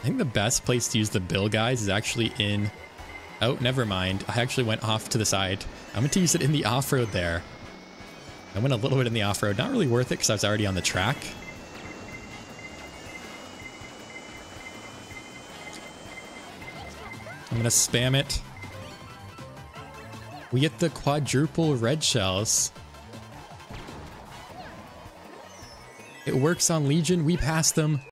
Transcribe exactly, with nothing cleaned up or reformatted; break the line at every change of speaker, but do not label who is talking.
think the best place to use the bill, guys, is actually in... Oh, never mind. I actually went off to the side. I'm going to use it in the off-road there. I went a little bit in the off-road. Not really worth it because I was already on the track. I'm going to spam it. We get the quadruple red shells. It works on Legion. We passed them.